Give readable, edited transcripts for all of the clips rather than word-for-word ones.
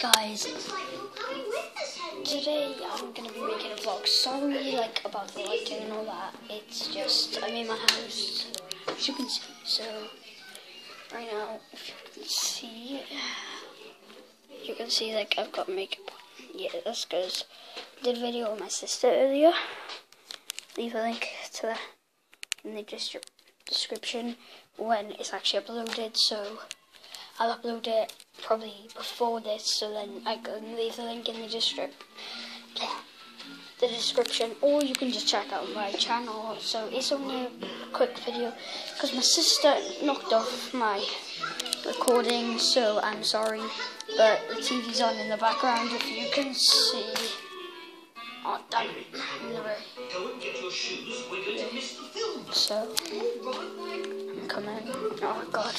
Guys, today I'm gonna be making a vlog. Sorry about the lighting and all that. It's just I'm in my house, as you can see. So right now, if you can see I've got makeup on. Yeah, that's because I did a video with my sister earlier. Leave a link to that in the description when it's actually uploaded. So I'll upload it probably before this, so then I can leave the link in the description, or you can just check out my channel. So it's only a quick video because my sister knocked off my recording, so I'm sorry, but the TV's on in the background if you can see. Oh, damn. Go and get your shoes. We're going to miss the film. So I'm coming. Oh god.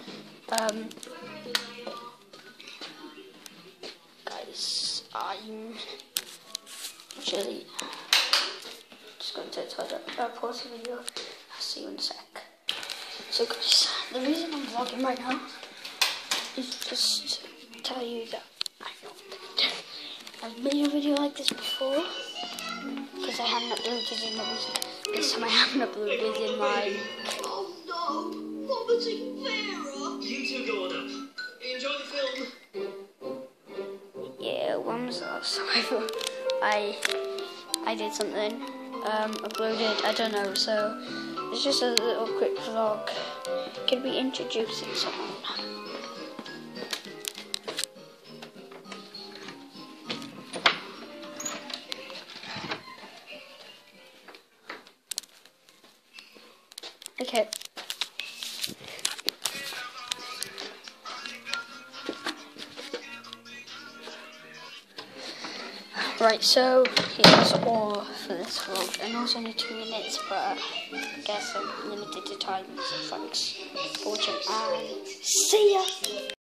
Guys, I'm actually just going to pause the video. I'll see you in a sec. So guys, the reason I'm vlogging right now is just to tell you that I've made a video like this before, because I hadn't uploaded in this time I haven't uploaded in my... Oh no, vomiting Vera! You two go on up. Enjoy the film. Yeah, when was the last time I did something, uploaded, I don't know, so it's just a little quick vlog. Could be introducing someone. Okay. Right, so here's all for this vlog. I know it's only 2 minutes, but I guess I'm limited to time, so thanks for watching and see ya!